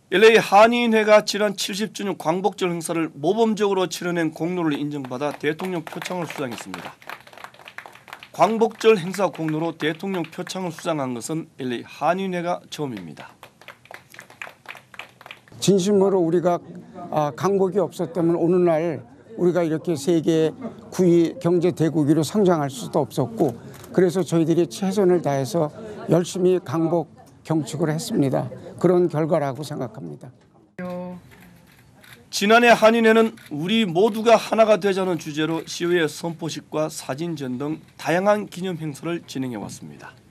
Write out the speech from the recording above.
LA 한인회가 지난 70주년 광복절 행사를 모범적으로 치러낸 공로를 인정받아 대통령 표창을 수상했습니다. 광복절 행사 공로로 대통령 표창을 수상한 것은 LA 한인회가 처음입니다. 진심으로 우리가 강복이 없었다면 오늘날 우리가 이렇게 세계 9위 경제 대국으로 성장할 수도 없었고, 그래서 저희들이 최선을 다해서 열심히 강복 경축을 했습니다. 그런 결과라고 생각합니다. 지난해 한인회는 우리 모두가 하나가 되자는 주제로 시위의 선포식과 사진전 등 다양한 기념 행사를 진행해 왔습니다.